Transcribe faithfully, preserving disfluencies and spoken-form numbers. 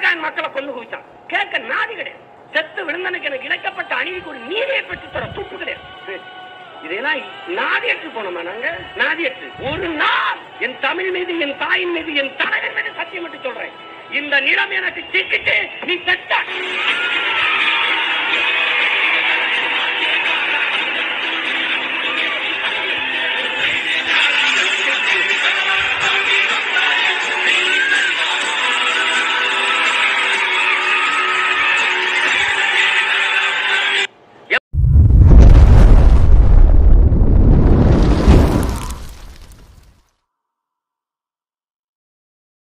வெள்ளக்காரன் மக்களை கொண்டு குவிச்சான். கேட்க நாதி கிடையாது. செத்து விழுந்தனுக்கு எனக்கு இழைக்கப்பட்ட அநீதிக்கு ஒரு நீதியை பெற்று தர துப்பு கிடையாது. இதெல்லாம் நாதியற்று போனோமா நாங்க? நாதியற்று ஒரு நாள் என் தமிழ் மீது, என் தாயின் மீது, என் தலைவன் மீது சத்தியம் மட்டும் சொல்றேன். இந்த நிலம் எனக்கு சிக்கிட்டு நீ செத்த